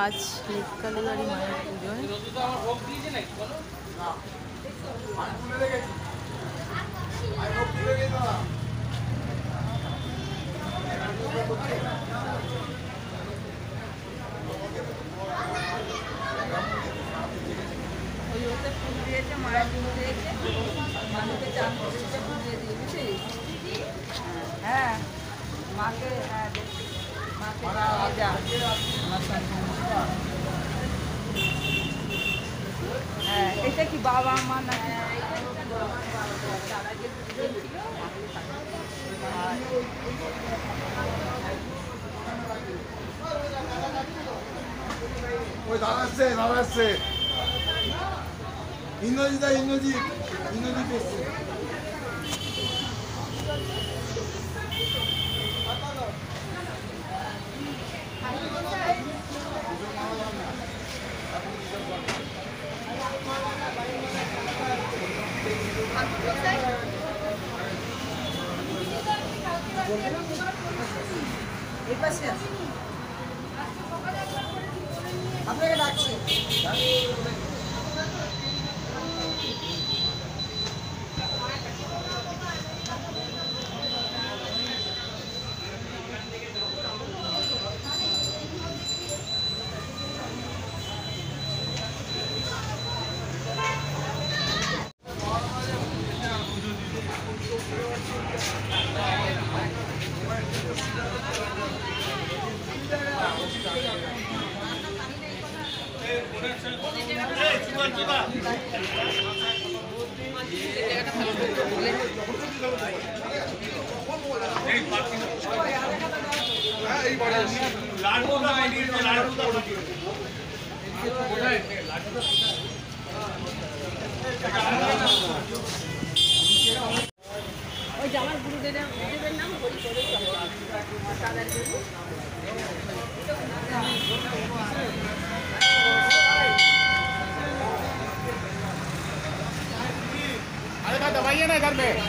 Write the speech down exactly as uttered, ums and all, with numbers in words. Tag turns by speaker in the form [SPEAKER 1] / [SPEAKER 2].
[SPEAKER 1] আজ লেককালীবাড়ি মায়ের পুজোয় ওই ওতে ফুল দিয়েছে, মায়ের ফুল দিয়েছে, মানুষকে চান করেছে, ফুল দিয়ে দিয়ে বুঝলি। হ্যাঁ মাকে, হ্যাঁ মাকে যা হ্যাঁ এটা কি বাবা মা না দাদা যে দুজন ছিল
[SPEAKER 2] ওই দাদা আসছে, দাদা আসছে, ইন্দ্রজিৎ ইন্দ্রজিৎ ইন্দ্রজিৎ এসছে। আপনাকে ডাকছি।
[SPEAKER 1] ওই জামার গুরুদেবের নাম বলি করে তাদের জন্য
[SPEAKER 2] अरे दवाइए ना घर में।